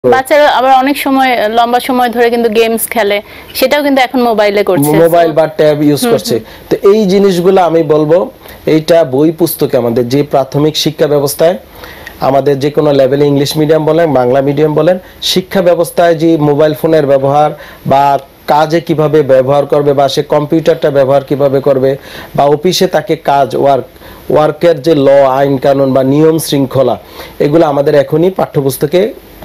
বাচ্চারা আবার অনেক সময় লম্বা সময় ধরে কিন্তু গেমস খেলে, সেটাও কিন্তু এখন মোবাইলে করছে, মোবাইল বা ট্যাব ইউজ করছে। তো এই জিনিসগুলো আমি বলবো এইটা বই পুস্তকে আমাদের যে প্রাথমিক শিক্ষা ব্যবস্থায় আমাদের যে কোনো লেভেলে ইংলিশ মিডিয়াম বলেন বাংলা মিডিয়াম বলেন শিক্ষা ব্যবস্থায় যে মোবাইল ফোনের ব্যবহার বা কাজে কিভাবে ব্যবহার করবে বা সে কম্পিউটারটা ব্যবহার কিভাবে করবে বা অফিসে তাকে কাজ ওয়ার্কের যে ল আইন কানুন বা নিয়ম শৃঙ্খলা এগুলো আমাদের এখনই পাঠ্যপুস্তকে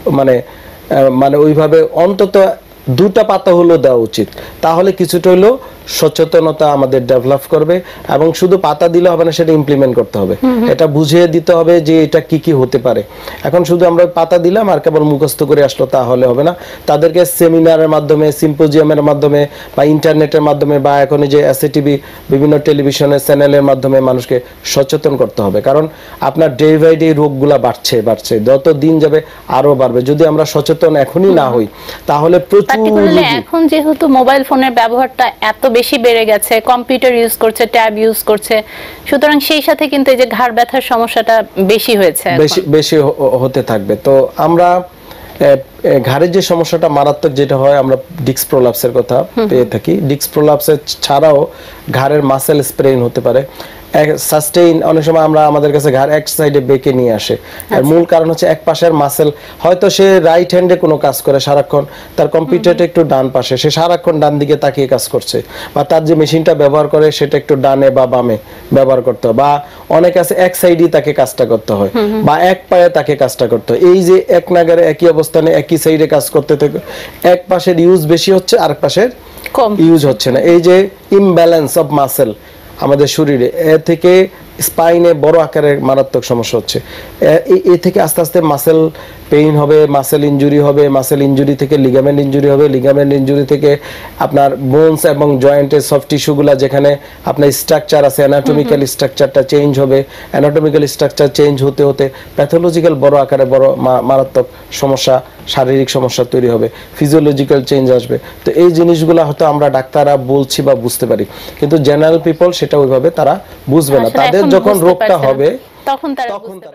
মানে ওইভাবে অন্তত দুটা পাতা হলো দেওয়া উচিত, তাহলে কিছুটা হলো সচেতনতা আমাদের ডেভেলপ করবে এবং শুধু পাতা দিলে হবে না, সেটা ইমপ্লিমেন্ট করতে হবে, এটা বুঝিয়ে দিতে হবে যে এটা কি কি হতে পারে। এখন শুধু আমরা পাতা দিলাম আর কেবল মুখস্থ করে আসলো তাহলে হবে না, তাদেরকে সেমিনারের মাধ্যমে সিম্পোজিয়ামের মাধ্যমে বা ইন্টারনেটের মাধ্যমে বা এখন যে এসএটিভি বিভিন্ন টেলিভিশনের চ্যানেলের মাধ্যমে মানুষকে সচেতন করতে হবে। কারণ আপনার ডে বাই ডে রোগগুলা বাড়ছে যত দিন যাবে আরো বাড়বে, যদি আমরা সচেতন এখনই না হই তাহলে প্রচুর এখন যেহেতু মোবাইল ফোনের ব্যবহারটা এত বেশি বেড়ে গেছে, কম্পিউটার ইউজ করছে, ট্যাব ইউজ করছে, সুতরাং সেই সাথে কিন্তু এই যে ঘাড় ব্যথার সমস্যাটা বেশি হয়েছে, বেশি হতে থাকবে। তো আমরা ঘাড়ের যে সমস্যাটা মারাত্মক যেটা হয় আমরা ডিস্ক প্রোলাপসের কথা পেয়ে থাকি, ডিস্ক প্রোলাপসের ছাড়াও ঘাড়ের মাসেল স্প্রেইন হতে পারে, সাস্টেইন অনেক সময় আমরা আমাদের কাছে ঘাড় এক সাইডে বেঁকে নিয়ে আসে, আর মূল কারণ হচ্ছে এক পাশের মাসেল, হয়তো সে রাইট হ্যান্ডে কোনো কাজ করে সারাক্ষণ, তার কম্পিউটারটা একটু ডান পাশে, সে সারাক্ষণ ডান দিকে তাকিয়ে কাজ করছে, বা তার যে মেশিনটা ব্যবহার করে সেটা একটু ডানে বা বামে ব্যবহার করতে হয়, বা অনেক আছে এক সাইডেই তাকে কাজটা করতে হয়, বা এক পায়ে তাকে কাজটা করতে হয়। এই যে এক নাগারে একই অবস্থানে একই সাইডে কাজ করতে থাকে, এক পাশের ইউজ বেশি হচ্ছে আর এক পাশের কম ইউজ হচ্ছে না, এই যে ইমব্যালেন্স অফ মাসেল আমাদের শরীরে, এ থেকে স্পাইনে বড় আকারের মারাত্মক সমস্যা হচ্ছে, এ থেকে আস্তে আস্তে মাসেল পেইন হবে, মাসেল ইনজুরি হবে, মাসেল ইনজুরি থেকে লিগামেন্ট ইনজুরি হবে, লিগামেন্ট ইনজুরি থেকে আপনার বোনস এবং জয়েন্টের সফট টিস্যুগুলা যেখানে আপনার স্ট্রাকচার আছে অ্যানাটমিক্যাল স্ট্রাকচারটা চেঞ্জ হবে, অ্যানাটমিক্যাল স্ট্রাকচার চেঞ্জ হতে হতে প্যাথোলজিক্যাল বড় আকারে বড় মারাত্মক সমস্যা, শারীরিক সমস্যা তৈরি হবে, ফিজিওলজিক্যাল চেঞ্জ আসবে। তো এই জিনিসগুলো হয়তো আমরা ডাক্তাররা বলছি বা বুঝতে পারি, কিন্তু জেনারেল পিপল সেটা ওইভাবে তারা বুঝবে না, তাদের যখন রোগটা হবে তখন তারা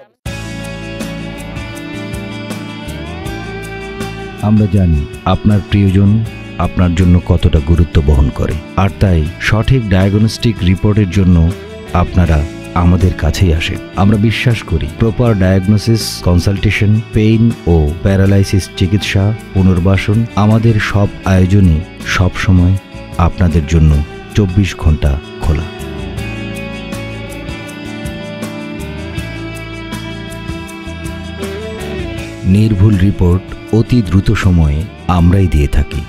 আমরা জানি আপনার প্রিয়জন আপনার জন্য কতটা গুরুত্ব বহন করে, আর তাই সঠিক ডায়াগনস্টিক রিপোর্টের জন্য আপনারা আমাদের কাছেই আসেন। আমরা বিশ্বাস করি প্রপার ডায়াগনোসিস, কনসালটেশন, পেইন ও প্যারালাইসিস চিকিৎসা, পুনর্বাসন, আমাদের সব আয়োজনই সব সময় আপনাদের জন্য 24 ঘন্টা খোলা। নির্ভুল রিপোর্ট অতি দ্রুত সময়ে আমরাই দিয়ে থাকি।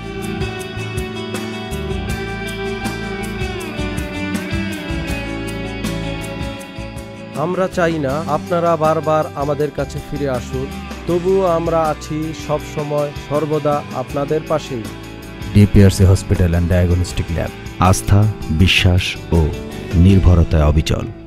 আমরা চাই না আপনারা বারবার আমাদের কাছে ফিরে আসুন, তবুও আমরা আছি সব সময় সর্বদা আপনাদের পাশেই। DPRC hospital and diagnostic lab, আস্থা, বিশ্বাস ও নির্ভরতায় অবিচল।